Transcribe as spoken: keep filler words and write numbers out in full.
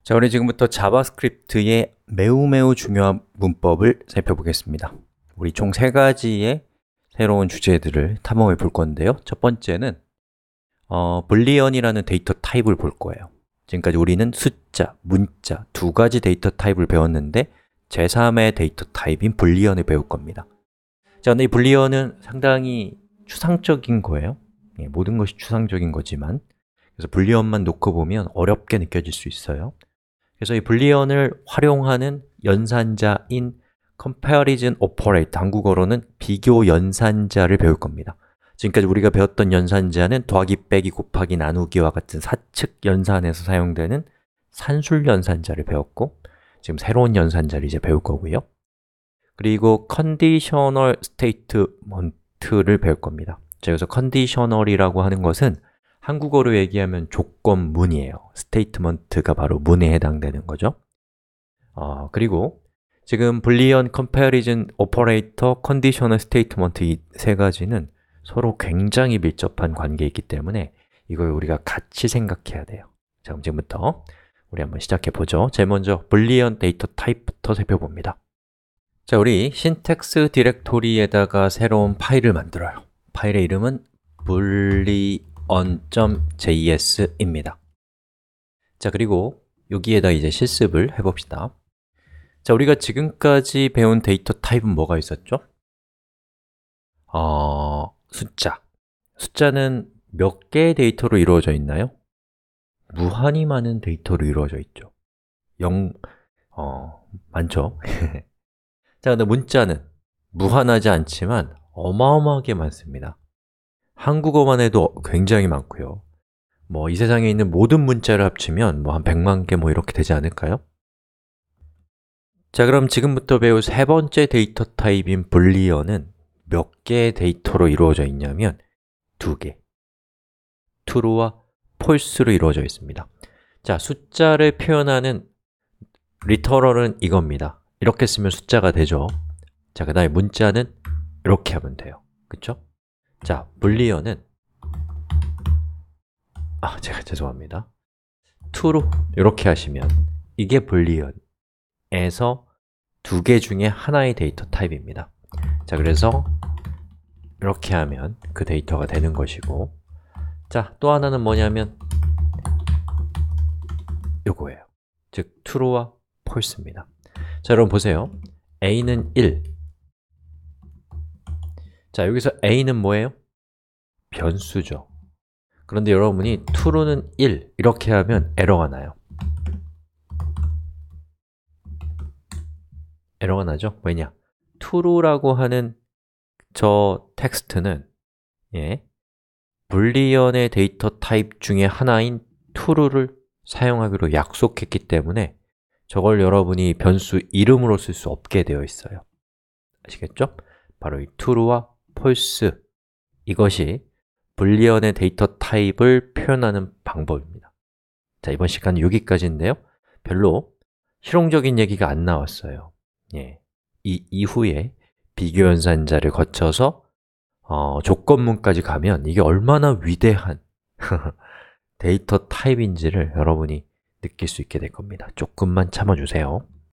자, 우리 지금부터 자바스크립트의 매우 매우 중요한 문법을 살펴보겠습니다. 우리 총 세 가지의 새로운 주제들을 탐험해 볼 건데요. 첫 번째는 어, 불리언이라는 데이터 타입을 볼 거예요. 지금까지 우리는 숫자, 문자 두 가지 데이터 타입을 배웠는데 제삼의 데이터 타입인 불리언을 배울 겁니다. 자, 근데 이 불리언은 상당히 추상적인 거예요. 예, 모든 것이 추상적인 거지만 그래서 불리언만 놓고 보면 어렵게 느껴질 수 있어요. 그래서 이 불리언을 활용하는 연산자인 comparison operator, 한국어로는 비교 연산자를 배울 겁니다. 지금까지 우리가 배웠던 연산자는 더하기, 빼기, 곱하기, 나누기와 같은 사측 연산에서 사용되는 산술 연산자를 배웠고 지금 새로운 연산자를 이제 배울 거고요. 그리고 conditional statement를 배울 겁니다. 자, 여기서 conditional이라고 하는 것은 한국어로 얘기하면 조건문이에요. statement가 바로 문에 해당되는 거죠. 어, 그리고 지금 불리언, comparison, operator, conditional statement 이 세 가지는 서로 굉장히 밀접한 관계에 있기 때문에 이걸 우리가 같이 생각해야 돼요. 자, 그럼 지금부터 우리 한번 시작해 보죠. 제일 먼저 불리언 데이터 타입부터 살펴봅니다. 자, 우리 신텍스 디렉토리에다가 새로운 파일을 만들어요. 파일의 이름은 boolean.js입니다. 자, 그리고 여기에다 이제 실습을 해봅시다. 자, 우리가 지금까지 배운 데이터 타입은 뭐가 있었죠? 어, 숫자. 숫자는 몇 개의 데이터로 이루어져 있나요? 무한히 많은 데이터로 이루어져 있죠. 영, 어, 많죠? 자, 근데 문자는 무한하지 않지만 어마어마하게 많습니다. 한국어만 해도 굉장히 많고요. 뭐 이 세상에 있는 모든 문자를 합치면 뭐 한 백만 개 뭐 이렇게 되지 않을까요? 자, 그럼 지금부터 배울 세 번째 데이터 타입인 불리언은 몇 개의 데이터로 이루어져 있냐면 두 개, true와 false로 이루어져 있습니다. 자, 숫자를 표현하는 리터럴은 이겁니다. 이렇게 쓰면 숫자가 되죠. 자, 그 다음에 문자는 이렇게 하면 돼요. 그쵸? 자, 불리언은 아, 제가 죄송합니다. true 이렇게 하시면 이게 불리언에서 두 개 중에 하나의 데이터 타입입니다. 자, 그래서 이렇게 하면 그 데이터가 되는 것이고 자, 또 하나는 뭐냐면 요거예요. 즉, true와 false입니다. 자, 여러분 보세요. a는 일. 자, 여기서 a는 뭐예요? 변수죠. 그런데 여러분이 true는 일 이렇게 하면 에러가 나요. 에러가 나죠? 왜냐? true라고 하는 저 텍스트는 예, 불리언의 데이터 타입 중에 하나인 true를 사용하기로 약속했기 때문에 저걸 여러분이 변수 이름으로 쓸 수 없게 되어 있어요. 아시겠죠? 바로 이 true와 false 이것이 불리언의 데이터 타입을 표현하는 방법입니다. 자, 이번 시간은 여기까지인데요. 별로 실용적인 얘기가 안 나왔어요. 예, 이 이후에 비교 연산자를 거쳐서 어, 조건문까지 가면 이게 얼마나 위대한 데이터 타입인지를 여러분이 느낄 수 있게 될 겁니다. 조금만 참아주세요.